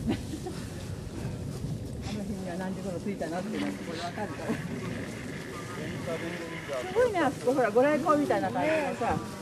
あの日には何時頃着いたなっていうのはすごいわかるから。すごいね、あそこほらご来光みたいな感じのさ。